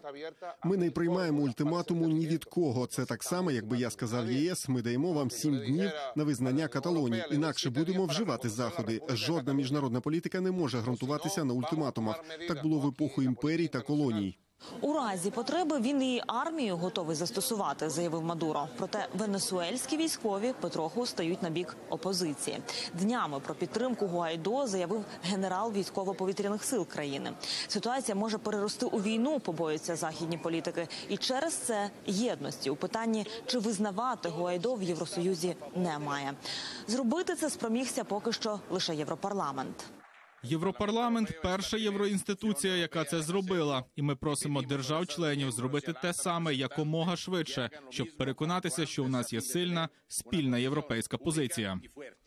S7: Ми не приймаємо ультиматуму ні від кого. Це так само, якби я сказав ЄС, ми даємо вам сім днів на визнання Каталонії, інакше будемо вживати заходи. Жодна міжнародна політика не може ґрунтуватися на ультиматумах. Так було в епоху імперій та колоній.
S8: У разі потреби він і армію готовий застосувати, заявив Мадуро. Проте венесуельські військові потроху стають на бік опозиції. Днями про підтримку Гуайдо заявив генерал військово-повітряних сил країни. Ситуація може перерости у війну, побоюються західні політики. І через це єдності у питанні, чи визнавати Гуайдо в Євросоюзі, немає. Зробити це спромігся поки що лише Європарламент.
S11: Європарламент – перша євроінституція, яка це зробила. І ми просимо держав-членів зробити те саме якомога швидше, щоб переконатися, що у нас є сильна, спільна європейська позиція.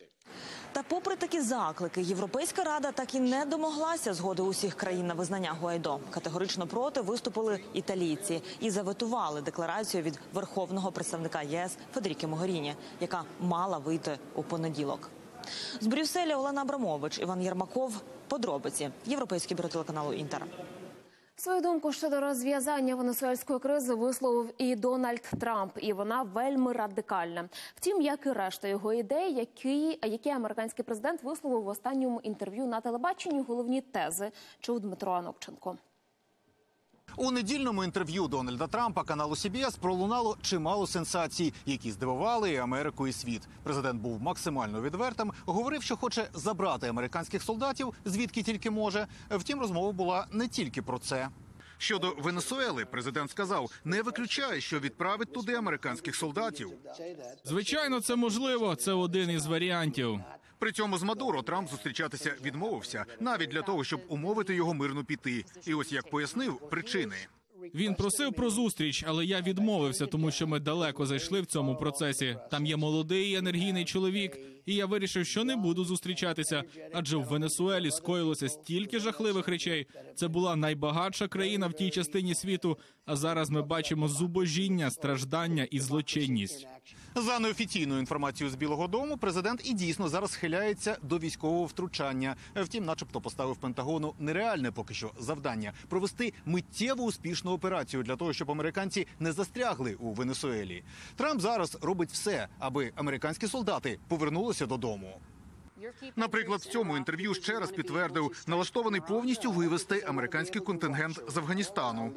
S8: Та попри такі заклики, Європейська Рада так і не домоглася згоди усіх країн на визнання Гуайдо. Категорично проти виступили італійці і заветували декларацію від верховного представника ЄС Федеріки Могеріні, яка мала вийти у понеділок. З Брюсселя Олена Абрамович, Іван Єрмаков. Подробиці. Європейське бюро телеканалу «Інтер».
S1: Свою думку щодо розв'язання венесуельської кризи висловив і Дональд Трамп, і вона вельми радикальна. Втім, як і решта його ідей, які, які американський президент висловив в останньому інтерв'ю на телебаченні, головні тези чув Дмитро Анопченко.
S9: У недільному інтерв'ю Дональда Трампа каналу Сі Бі Ес пролунало чимало сенсацій, які здивували і Америку, і світ. Президент був максимально відвертим, говорив, що хоче забрати американських солдатів, звідки тільки може. Втім, розмова була не тільки про це. Щодо Венесуели, президент сказав, не виключає, що відправить туди американських солдатів.
S11: Звичайно, це можливо. Це один із варіантів.
S9: При цьому з Мадуро Трамп зустрічатися відмовився, навіть для того, щоб умовити його мирно піти. І ось як пояснив причини.
S11: Він просив про зустріч, але я відмовився, тому що ми далеко зайшли в цьому процесі. Там є молодий і енергійний чоловік, і я вирішив, що не буду зустрічатися, адже в Венесуелі скоїлося стільки жахливих речей. Це була найбагатша країна в тій частині світу, а зараз ми бачимо зубожіння, страждання і злочинність.
S9: За неофіційною інформацією з Білого Дому, президент і дійсно зараз схиляється до військового втручання. Втім, начебто поставив Пентагону нереальне поки що завдання – провести миттєву успішну операцію для того, щоб американці не застрягли у Венесуелі. Трамп зараз робить все, аби американські солдати повернулися додому. Наприклад, в цьому інтерв'ю ще раз підтвердив, налаштований повністю вивести американський контингент з Афганістану.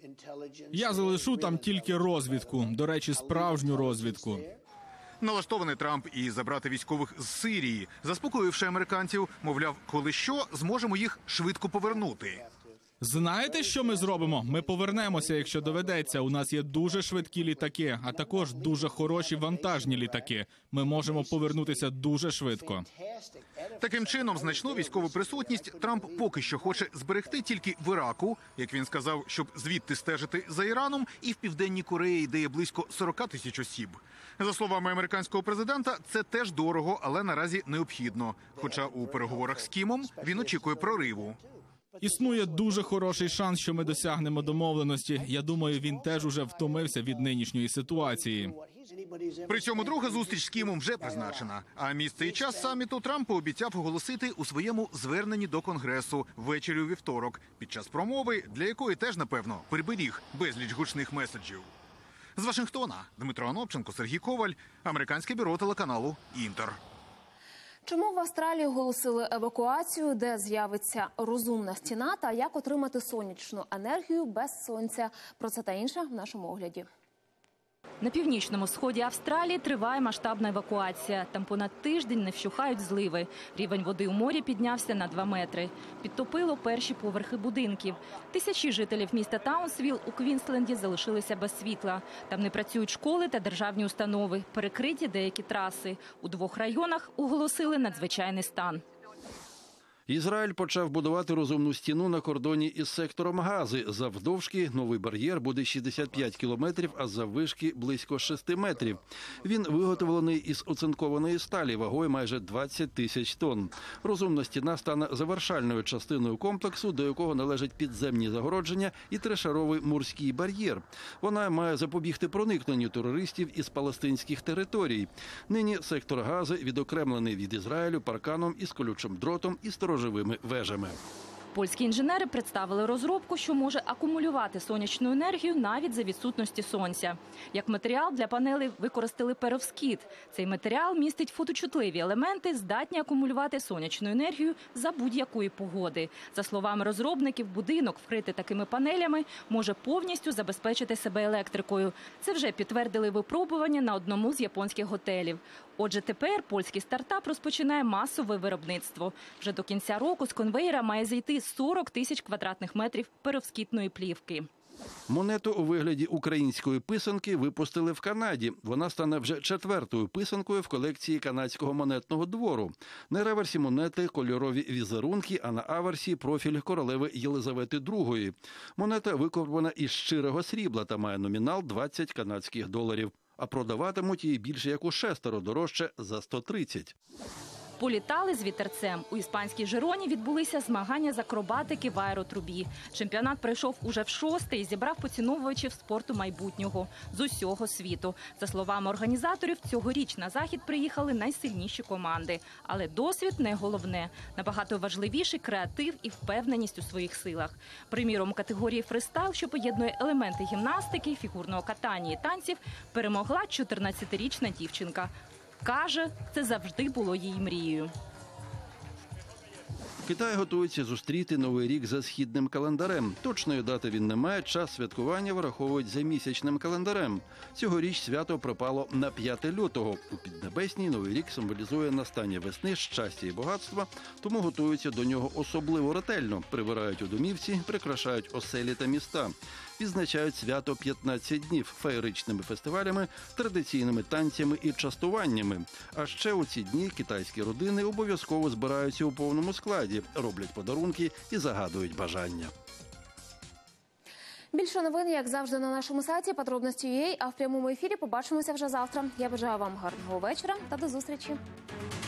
S11: Я залишу там тільки розвідку, до речі, справжню розвідку.
S9: Налаштований Трамп і забрати військових з Сирії, заспокоївши американців, мовляв, коли що, зможемо їх швидко повернути.
S11: Знаєте, що ми зробимо? Ми повернемося, якщо доведеться. У нас є дуже швидкі літаки, а також дуже хороші вантажні літаки. Ми можемо повернутися дуже швидко.
S9: Таким чином, значну військову присутність Трамп поки що хоче зберегти тільки в Іраку, як він сказав, щоб звідти стежити за Іраном, і в Південній Кореї, де є близько сорок тисяч осіб. За словами американського президента, це теж дорого, але наразі необхідно. Хоча у переговорах з Кімом він очікує прориву.
S11: Існує дуже хороший шанс, що ми досягнемо домовленості. Я думаю, він теж уже втомився від нинішньої ситуації.
S9: При цьому друга зустріч з Кімом вже призначена. А місце і час саміту Трамп пообіцяв оголосити у своєму зверненні до Конгресу ввечері у вівторок, під час промови, для якої теж, напевно, приберіг безліч гучних меседжів. З Вашингтона Дмитро Анопченко, Сергій Коваль, Американське бюро телеканалу «Інтер».
S1: Чому в Австралії оголосили евакуацію, де з'явиться розумна стіна та як отримати сонячну енергію без сонця? Про це та інше в нашому огляді.
S22: На північному сході Австралії триває масштабна евакуація. Там понад тиждень не вщухають зливи. Рівень води у морі піднявся на два метри. Підтопило перші поверхи будинків. Тисячі жителів міста Таунсвіл у Квінсленді залишилися без світла. Там не працюють школи та державні установи. Перекриті деякі траси. У двох районах оголосили надзвичайний стан.
S10: Ізраїль почав будувати розумну стіну на кордоні із сектором Гази. Завдовжки новий бар'єр буде шістдесят п'ять кілометрів, а заввишки близько шести метрів. Він виготовлений із оцинкованої сталі вагою майже двадцять тисяч тонн. Розумна стіна стане завершальною частиною комплексу, до якого належать підземні загородження і трешаровий морський бар'єр. Вона має запобігти проникненню терористів із палестинських територій. Нині сектор Гази відокремлений від Ізраїлю парканом із колючим дротом і сторожовими живими вежами.
S22: Польські інженери представили розробку, що може акумулювати сонячну енергію навіть за відсутності сонця. Як матеріал для панелей використали перовскіт. Цей матеріал містить фоточутливі елементи, здатні акумулювати сонячну енергію за будь-якої погоди. За словами розробників, будинок, вкритий такими панелями, може повністю забезпечити себе електрикою. Це вже підтвердили випробування на одному з японських готелів. Отже, тепер польський стартап розпочинає масове виробництво. Вже до кінця року з конвеєра має зійти сорок тисяч квадратних метрів перовскітної плівки.
S10: Монету у вигляді української писанки випустили в Канаді. Вона стане вже четвертою писанкою в колекції канадського монетного двору. На реверсі монети кольорові візерунки, а на аверсі профіль королеви Єлизавети другої. Монета викована із щирого срібла та має номінал двадцять канадських доларів. А продаватимуть її більше як у шестеро дорожче за сто тридцять.
S22: Політали з вітерцем. У іспанській Жироні відбулися змагання з акробатики в аеротрубі. Чемпіонат пройшов уже в шосте і зібрав поціновувачів спорту майбутнього з усього світу. За словами організаторів, цьогоріч на захід приїхали найсильніші команди. Але досвід не головне. Набагато важливіший креатив і впевненість у своїх силах. Приміром, у категорії фристайл, що поєднує елементи гімнастики, фігурного катання і танців, перемогла чотирнадцятирічна дівчинка. Каже, це завжди було її мрією.
S10: Китай готується зустріти Новий рік за східним календарем. Точної дати він не має, час святкування враховують за місячним календарем. Цьогоріч свято припало на п'яте лютого. У Піднебесній Новий рік символізує настання весни, щастя і багатства, тому готуються до нього особливо ретельно. Прибирають у домівці, прикрашають оселі та міста. Відзначають свято п'ятнадцять днів феєричними фестивалями, традиційними танцями і частуваннями. А ще у ці дні китайські родини обов'язково збираються у повному складі, роблять подарунки і загадують бажання.
S1: Більше новин, як завжди, на нашому сайті подробності крапка ю а, а в прямому ефірі побачимося вже завтра. Я бажаю вам гарного вечора та до зустрічі.